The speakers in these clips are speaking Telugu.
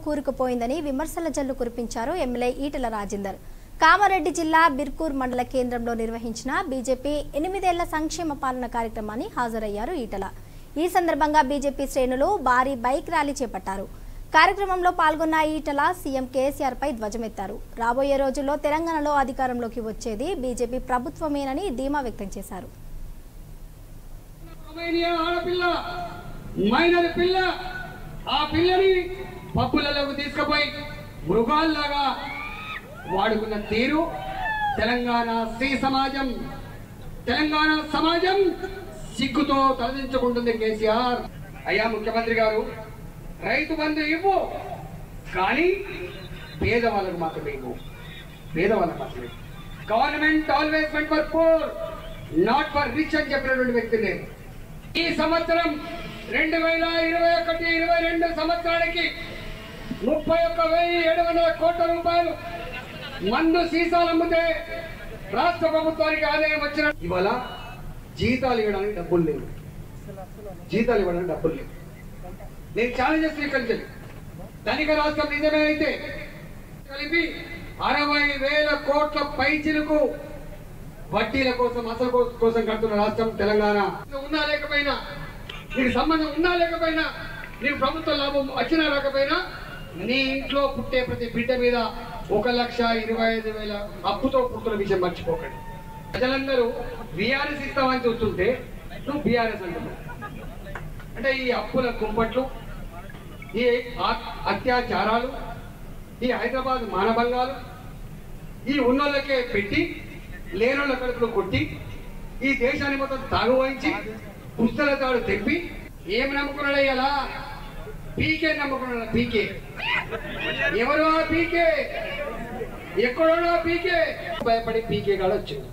కూరుకుపోయిందని విమర్శల జల్లు కురిపించారు ఎమ్మెల్యే ఈటెల రాజేందర్. కామారెడ్డి జిల్లా బిర్కూర్ మండల కేంద్రంలో నిర్వహించిన బీజేపీ 8 ఏళ్ల సంక్షేమ పాలన కార్యక్రమాన్ని హాజరయ్యారు ఈటెల. ఈ సందర్భంగా బీజేపీ శ్రేణులు భారీ బైక్ ర్యాలీ చేపట్టారు. కార్యక్రమంలో పాల్గొన్న ఈటెల సీఎం కేసీఆర్ పై ధ్వజమెత్తారు. రాబోయే రోజుల్లో తెలంగాణలో అధికారంలోకి వచ్చేది బీజేపీ ప్రభుత్వమేనని ధీమా వ్యక్తం చేశారు. ఆ పిల్లని పప్పులలోకి తీసుకుపోయి మృగాల్లాగా వాడుకున్న తీరు తెలంగాణ సమాజం సిగ్గుతో తలదించుకుంటుంది. కేసీఆర్ అయ్యా ముఖ్యమంత్రి గారు, రైతు బంధు ఇవ్వు, కానీ పేదవాళ్ళకు మాత్రమే ఇవ్వు. Government always meant for poor, not for rich అని చెప్పినటువంటి వ్యక్తి నేను. ఈ సంవత్సరం 2021-22 సంవత్సరానికి 31,700 కోట్ల రూపాయలు మందు సీసాలు అమ్మితే రాష్ట్ర ప్రభుత్వానికి ఆదాయం వచ్చిన. ఇవాళ జీతాలు ఇవ్వడానికి డబ్బులు లేవు. నేను ఛాలెంజ్ స్వీకరించాలి. ధనిక రాష్ట్రం నిజమే అయితే కలిపి 60,000 కోట్ల పైచిలకు వడ్డీల కోసం అసలు కోసం కడుతున్న రాష్ట్రం తెలంగాణ. ఉన్నా లేకపోయినా, నీకు సంబంధం ఉన్నా లేకపోయినా, నీకు ప్రభుత్వ లాభం వచ్చినా రాకపోయినా, నీ ఇంట్లో పుట్టే ప్రతి బిడ్డ మీద 1,25,000 అప్పుతో పుట్టిన విషయం మర్చిపోకండి. ప్రజలందరూ బీఆర్ఎస్ ఇస్తామని చూస్తుంటే నువ్వు బీఆర్ఎస్ అంటున్నావు. అంటే ఈ అప్పుల కుంపట్లు, ఈ అత్యాచారాలు, ఈ హైదరాబాద్ మానభంగాలు, ఈ ఉన్నోళ్ళకే పెట్టి లేనోళ్ళ కడుపులో కొట్టి ఈ దేశాన్ని మొత్తం తాగు వహించి పుస్తల తాడు తెప్పి ఏం నమ్ముకున్నాడు అయ్యాలా? పీకే నమ్ముకున్నాడు. పీకే ఎవరో పీకే, ఎక్కడో పీకే భయపడి పీకే కాడ వచ్చింది.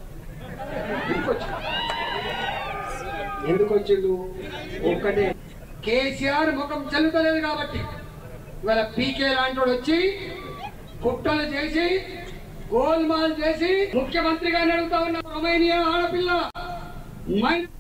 ఎందుకు వచ్చిండు? ఒక్కటే, కేసీఆర్ ముఖం చెల్లుతలేదు కాబట్టి. ఇవాళ పీకే లాంటి వచ్చి కుట్రలు చేసి గోల్మాల్ చేసి ముఖ్యమంత్రిగా అడుగుతా ఉన్న రొమేనియా ఆడపిల్ల